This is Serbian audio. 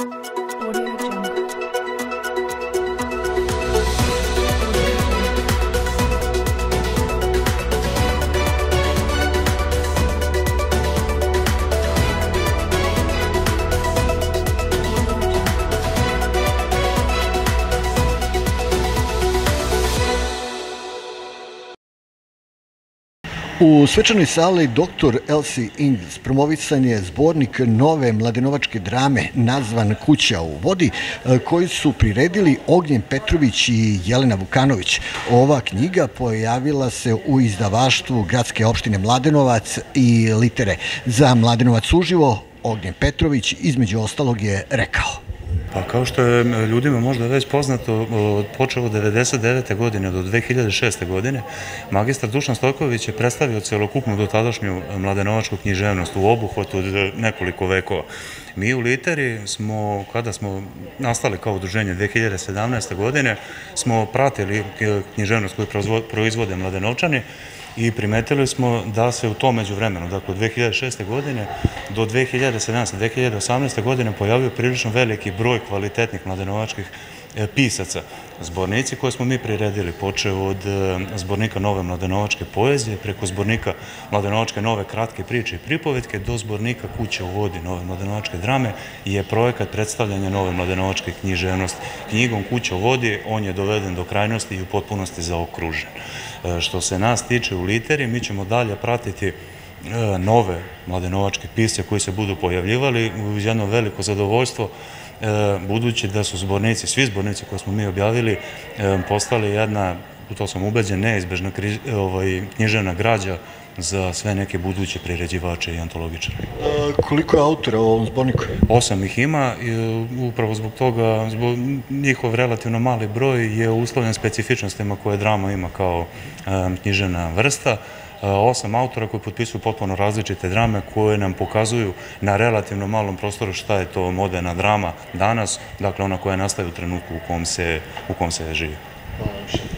Audio Jungle. U svečanoj sali Dr. Elsie Inglis promovisan je zbornik nove mladenovačke drame nazvan Kuća u vodi, koji su priredili Ognjen Petrović i Jelena Vukanović. Ova knjiga pojavila se u izdavaštvu Gradske opštine Mladenovac i Litere. Za Mladenovac uživo Ognjen Petrović između ostalog je rekao: Pa kao što je ljudima možda već poznato, počeo od 1999. godine do 2006. godine, magistar Dušan Stojković je predstavio celokupnu dotadašnju mladenovačku književnost u obuhvatu od nekoliko vekova. Mi u Literi smo, kada smo nastali kao udruženje 2017. godine, smo pratili književnost koju proizvode Mladenovčani i primetili smo da se u tom međuvremenu, dakle od 2006. godine do 2017. 2018. godine pojavio prilično veliki broj kvalitetnih mladenovačkih pisaca. Zbornici koje smo mi priredili, počeo od zbornika nove mladenovačke poezije, preko zbornika mladenovačke nove kratke priče i pripovetke, do zbornika Kuća u vodi nove mladenovačke drame, je projekat predstavljanja nove mladenovačke književnosti. Knjigom Kuća u vodi on je doveden do krajnosti i u potpunosti zaokružen. Što se nas tiče u Literi, mi ćemo dalje pratiti nove mladenovačke pisce koji se budu pojavljivali uz jedno veliko zadovoljstvo, budući da su zbornici, svi zbornici koje smo mi objavili, postali jedna, u to sam ubeđen, neizbežna književna građa za sve neke buduće priređivače i antologičare. Koliko je autora u ovom zborniku? 8 ih ima i upravo zbog toga, zbog njihov relativno mali broj je uslovljen specifičnostima koje drama ima kao književna vrsta. 8 autora koji potpisuju potpuno različite drame koje nam pokazuju na relativno malom prostoru šta je to moderna drama danas, dakle ona koja nastaje u trenutku u kom se živi.